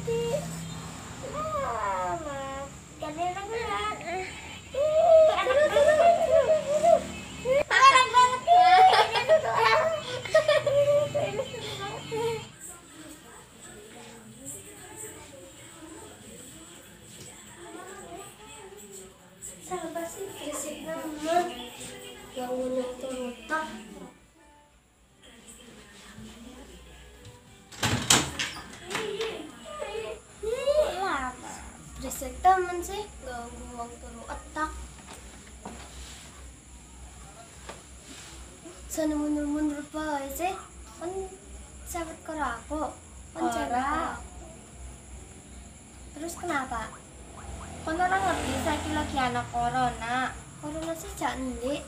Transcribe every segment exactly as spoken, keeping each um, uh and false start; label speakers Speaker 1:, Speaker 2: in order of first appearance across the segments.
Speaker 1: Siapa sih fisik nama yang menyentuh otak? Lama fisik temen sih ganggu uang turu otak. Sana mundur-mundur apa sih? Kan sahabat karo aku, kan cara. Terus kenapa? Kan orang ngerti saya lagi anak corona. Corona sih jak endi?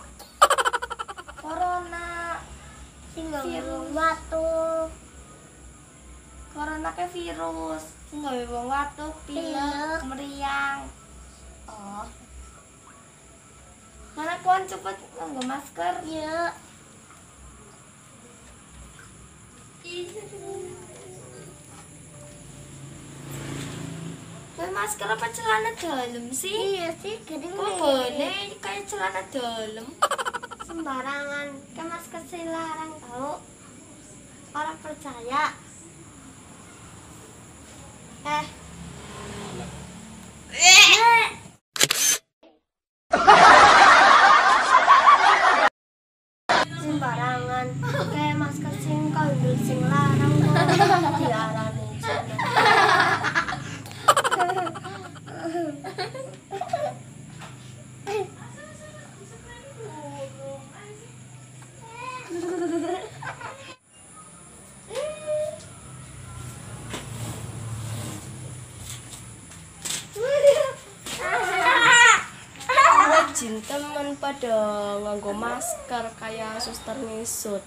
Speaker 1: Corona tinggal virus watu. Corona ke virus tinggal wong watu, pilek, meriang. Oh. Mana kuan cepet nganggo masker? Iya. Kayak masker apa celana dalam sih? Iya sih, gede. Kok boleh kayak celana dalam? Sembarangan, kayak masker sih larang tau. Orang percaya. Eh. Eh. Sembarangan, kayak masker sing kandel sing larang kok diarani celana. Jin temen pada nganggo masker kayak suster ngisut.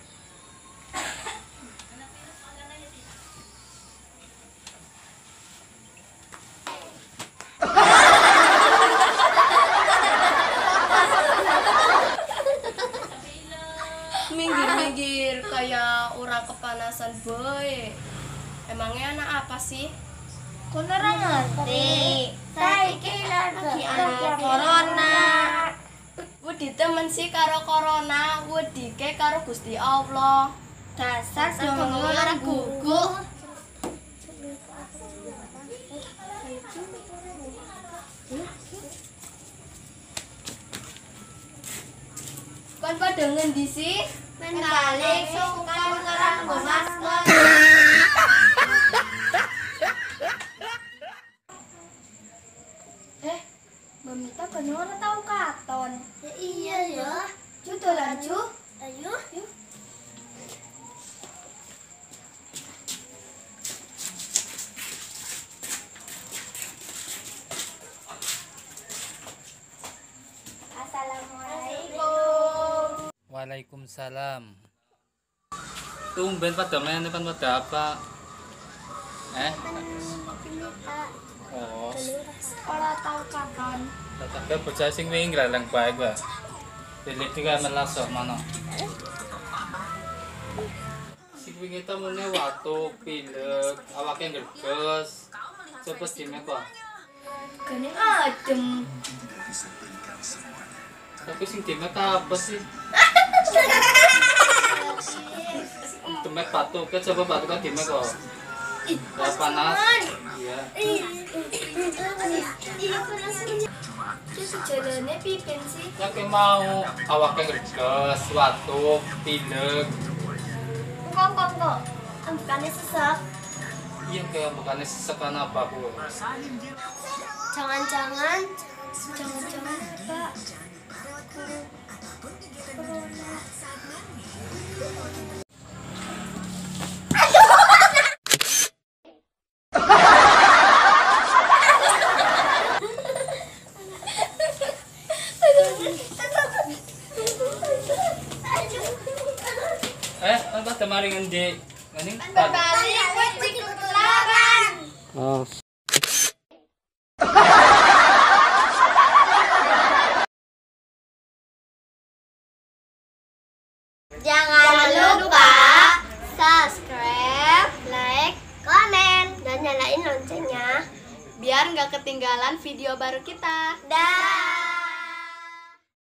Speaker 1: Minggir-minggir kayak orang kepanasan boy. Emangnya anak apa sih? Kok ora ngerti. Saiki lagi anak corona. Wedi temen sih karo corona, wedike karo Gusti Allah. Dasar dong ora gugup. Kon padha ngendi sih? Men balik sukan nganggo masker. Eh, Mamita kan ora tau katon. Ya iya ya. Cu dolan cu. Ayo, yuk. Assalamualaikum.
Speaker 2: Waalaikumsalam. Tumben pada main depan pada apa? Eh? Oh.
Speaker 1: Ora tau katon.
Speaker 2: Tapi bocah sing wingi lang bae gua. Dili juga melasok mana. Sing wingi temune watu, pilek, awake ngerges. Cepet dime kok.
Speaker 1: Gene adem.
Speaker 2: Tapi sing dime apa sih? Dime batu, ke coba batu kan dime kok. Ya panas. Iya.
Speaker 1: Iya panas. Terus jalannya pipen sih.
Speaker 2: Ya ke mau awake ngerges, watu, pilek.
Speaker 1: Kok kok kok. Bukannya sesak.
Speaker 2: Iya kayak bukannya sesekan apa aku.
Speaker 1: Jangan-jangan jangan-jangan Pak. Corona.
Speaker 2: Eh, apa kemarin ngendi? Ini
Speaker 1: Balik kucing ketularan.
Speaker 2: Oh.
Speaker 1: Jangan lupa subscribe, like, komen, dan nyalain loncengnya. nggak ketinggalan video baru kita.
Speaker 3: Dah.